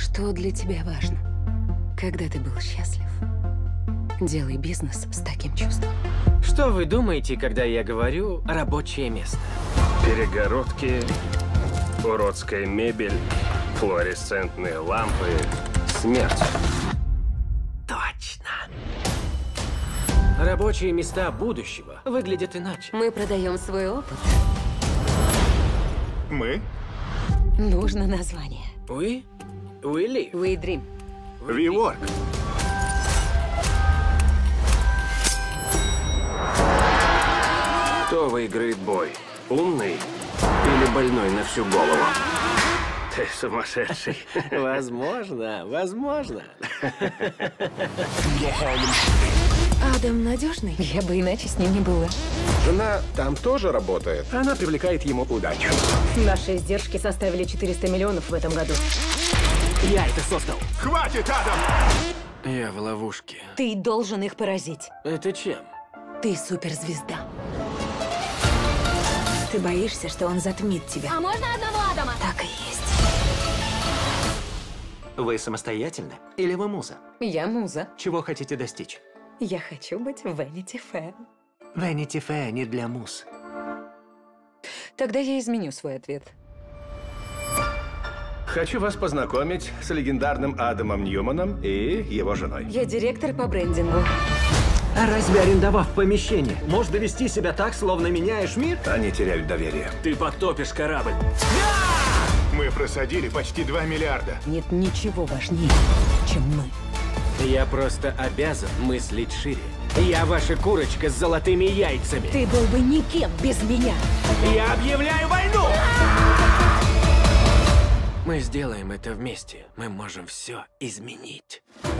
Что для тебя важно? Когда ты был счастлив? Делай бизнес с таким чувством. Что вы думаете, когда я говорю «рабочее место»? Перегородки, уродская мебель, флуоресцентные лампы, смерть. Точно. Рабочие места будущего выглядят иначе. Мы продаем свой опыт. Мы? Нужно название. We live. We Dream. WeWork. Кто выиграет бой? Умный или больной на всю голову? Ты сумасшедший. Возможно. Адам надежный. Я бы иначе с ним не была. Жена там тоже работает. Она привлекает ему удачу. Наши издержки составили 400 миллионов в этом году. Я это создал. Хватит, Адам! Я в ловушке. Ты должен их поразить. Это чем? Ты суперзвезда. Ты боишься, что он затмит тебя? А можно одного Адама? Так и есть. Вы самостоятельны? Или вы муза? Я муза. Чего хотите достичь? Я хочу быть Vanity Fair. Vanity Fair не для муз. Тогда я изменю свой ответ. Хочу вас познакомить с легендарным Адамом Ньюманом и его женой. Я директор по брендингу. А разве арендовав помещение, можно вести себя так, словно меняешь мир? Они теряют доверие. Ты потопишь корабль. Мы просадили почти 2 миллиарда. Нет ничего важнее, чем мы. Я просто обязан мыслить шире. Я ваша курочка с золотыми яйцами. Ты был бы никем без меня. Я объявляю войну! Мы сделаем это вместе. Мы можем все изменить.